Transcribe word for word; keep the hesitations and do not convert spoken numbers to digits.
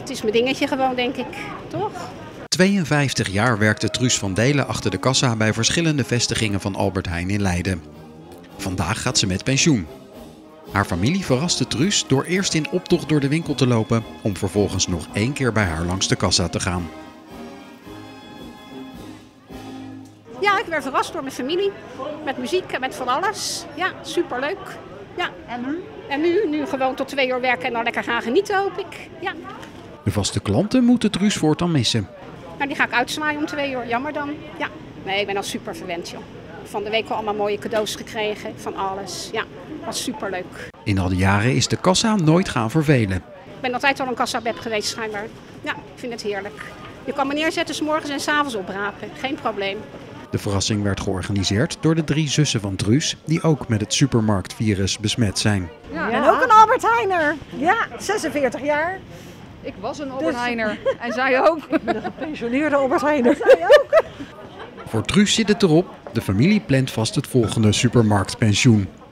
Het is mijn dingetje gewoon, denk ik. Toch? tweeënvijftig jaar werkte Truus van Delen achter de kassa bij verschillende vestigingen van Albert Heijn in Leiden. Vandaag gaat ze met pensioen. Haar familie verraste Truus door eerst in optocht door de winkel te lopen, om vervolgens nog één keer bij haar langs de kassa te gaan. Ja, ik werd verrast door mijn familie. Met muziek en met van alles. Ja, superleuk. Ja. En nu? En nu, nu gewoon tot twee uur werken en dan lekker gaan genieten, hoop ik. Ja. De vaste klanten moeten Truus voortaan missen. Nou, die ga ik uitzwaaien om twee uur. Jammer dan. Ja. Nee, ik ben al super verwend, joh. Van de week al allemaal mooie cadeaus gekregen. Van alles. Ja, was superleuk. In al die jaren is de kassa nooit gaan vervelen. Ik ben altijd al een kassabeb geweest, schijnbaar. Ja, ik vind het heerlijk. Je kan me neerzetten 's morgens en 's avonds oprapen. Geen probleem. De verrassing werd georganiseerd door de drie zussen van Truus, die ook met het supermarktvirus besmet zijn. Ja, en ook een Albert Heijner. Ja, zesenveertig jaar. Ik was een Albert Heijner en zij ook. Ik ben een gepensioneerde Albert Heijner. Zij ook. Voor Truus zit het erop, de familie plant vast het volgende supermarktpensioen.